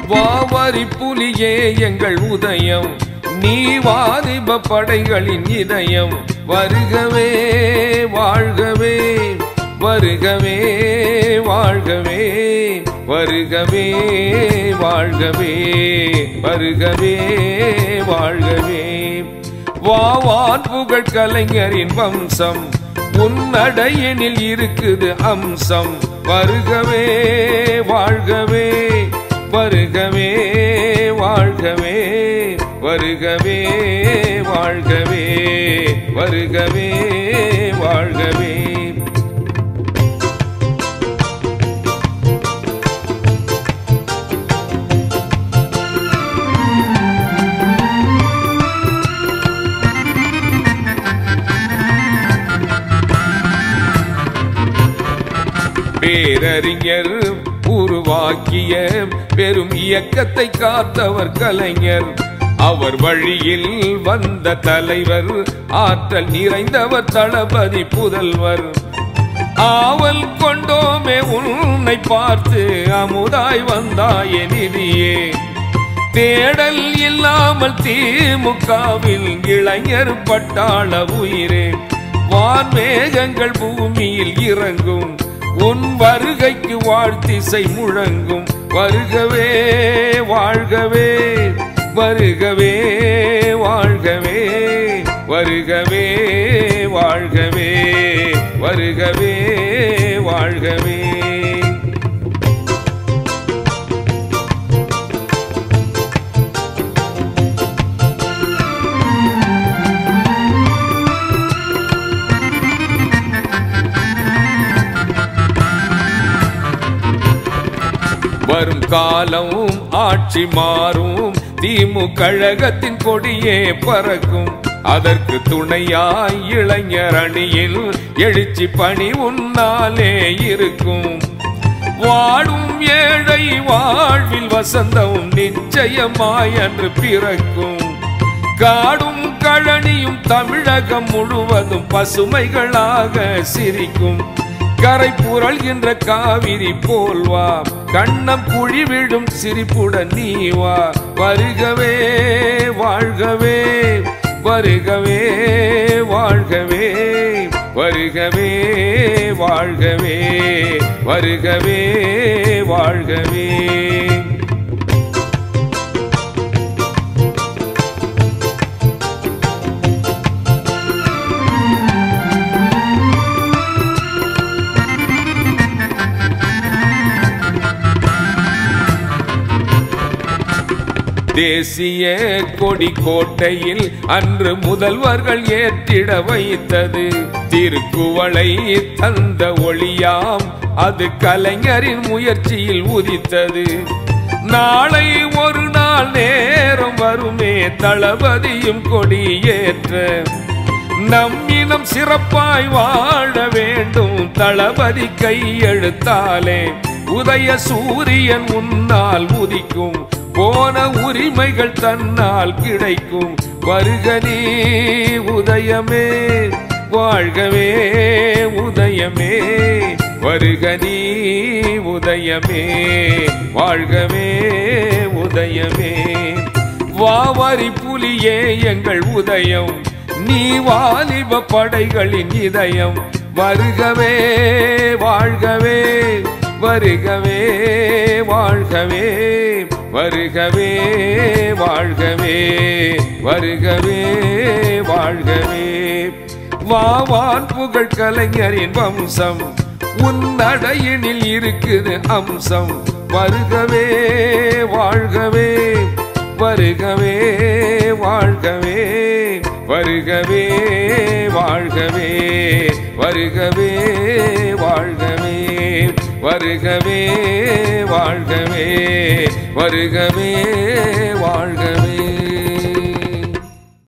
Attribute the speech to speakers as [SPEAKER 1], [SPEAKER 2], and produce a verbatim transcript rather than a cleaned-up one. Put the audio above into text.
[SPEAKER 1] வாவரி புலியே எங்கள் உதயம், நீ வாலிப படைகளின் இதயம். வருகவே வாழ்கவே வருகவே வாழ்கவே வருகவே வாழ்கவே வருகவே வாழ்கவே. வாவான் புகழ் கலைஞரின் வம்சம், உன்னடையனில் இருக்குது அம்சம். வருகவே வாழ்கவே வருகவே வாழ்கவே வருகவே வாழ்கவே வருகவே வாழ்கவே. பேரறிஞர் உருவாக்கிய பெரும் இயக்கத்தை காத்தவர் கலைஞர். அவர் வழியில் வந்த தலைவர், ஆற்றல் நிறைந்தவர் தளபதி புதல்வர். ஆவல் கொண்டோமே உன்னை பார்த்து, அமுதாய் வந்தாயே நிதியே. தேடல் இல்லாமல் திமுகவில் இளைஞர் பட்டாள உயிரே. வான்மேகங்கள் பூமியில் இறங்கும், உன் வருகைக்கு வாழ்த்திசை முழங்கும். வருகவே வாழ்கவே வருகவே வாழ்கவே வருகவே வாழ்கவே வருகவே வாழ்கவே. வரும் காலம் ஆட்சி மாறும், திமுக கழகத்தின் கொடியே பறக்கும். அதற்கு துணையாய் இளைஞர் அணியில் எழுச்சி பணி உன்னாலே இருக்கும். வாழும் ஏழை வாழ்வில் வசந்தம் நிச்சயமாய் அன்று பிறக்கும். காடும் கழனியும் தமிழகம் முழுவதும் பசுமைகளாக சிரிக்கும். கரை புரள்கின்ற காவிரி போல்வா, கண்ணம் குழி விடும் சிரிப்புடன் நீ வா. வருகவே வாழ்கவே வருகவே வாழ்கவே வருகவே வாழ்கவே வருகவே வாழ்கவே. தேசிய கொடி கோட்டையில் அன்று முதல்வர்கள் ஏற்றிட வைத்தது. திருக்குவளை தந்த ஒளியாம், அது கலைஞரின் முயற்சியில் உதித்தது. நாளை ஒரு நாள் நேரம் வருமே, தளபதியும் கொடி ஏற்ற. நம் இனம் சிறப்பாய் வாழ வேண்டும், தளபதி கையெழுத்தாலே. உதய சூரியன் உன்னால் உதிக்கும், போன உரிமைகள் தன்னால் கிடைக்கும். வருக நீ உதயமே வாழ்கவே உதயமே வருக நீ உதயமே வாழ்கவே உதயமே. வாவரி புலியே எங்கள் உதயம், நீ வாலிப படைகளின் இதயம். வருகவே வாழ்கவே வருகவே வாழ்கவே வருகவே வாழ்கவே வருகவே வாழ்கவே. வாவான் புகழ் கலைஞரின் வம்சம், உன்னடையினில் இருக்குது அம்சம். வருகவே வாழ்கவே வருகவே வாழ்கவே வருகவே வாழ்கவே வருகவே வாழ்கவே வருகவே வாழ்கவே வருகவே